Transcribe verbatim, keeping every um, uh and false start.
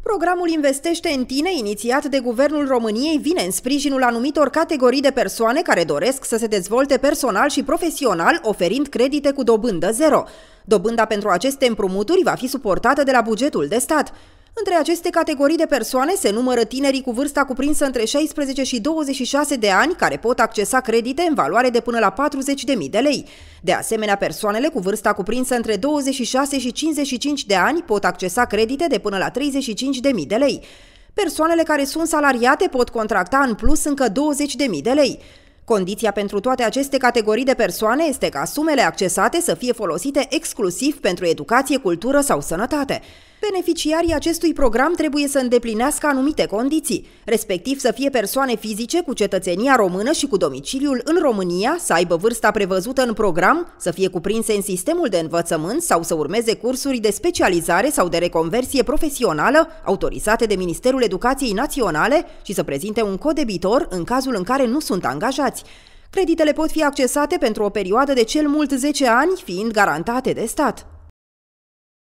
Programul Investește în tine, inițiat de Guvernul României, vine în sprijinul anumitor categorii de persoane care doresc să se dezvolte personal și profesional, oferind credite cu dobândă zero. Dobânda pentru aceste împrumuturi va fi suportată de la bugetul de stat. Între aceste categorii de persoane se numără tinerii cu vârsta cuprinsă între șaisprezece și douăzeci și șase de ani, care pot accesa credite în valoare de până la patruzeci de mii de lei. De asemenea, persoanele cu vârsta cuprinsă între douăzeci și șase și cincizeci și cinci de ani pot accesa credite de până la treizeci și cinci de mii de lei. Persoanele care sunt salariate pot contracta în plus încă douăzeci de mii de lei. Condiția pentru toate aceste categorii de persoane este ca sumele accesate să fie folosite exclusiv pentru educație, cultură sau sănătate. Beneficiarii acestui program trebuie să îndeplinească anumite condiții, respectiv să fie persoane fizice cu cetățenia română și cu domiciliul în România, să aibă vârsta prevăzută în program, să fie cuprinse în sistemul de învățământ sau să urmeze cursuri de specializare sau de reconversie profesională autorizate de Ministerul Educației Naționale și să prezinte un cod debitor în cazul în care nu sunt angajați. Creditele pot fi accesate pentru o perioadă de cel mult zece ani, fiind garantate de stat.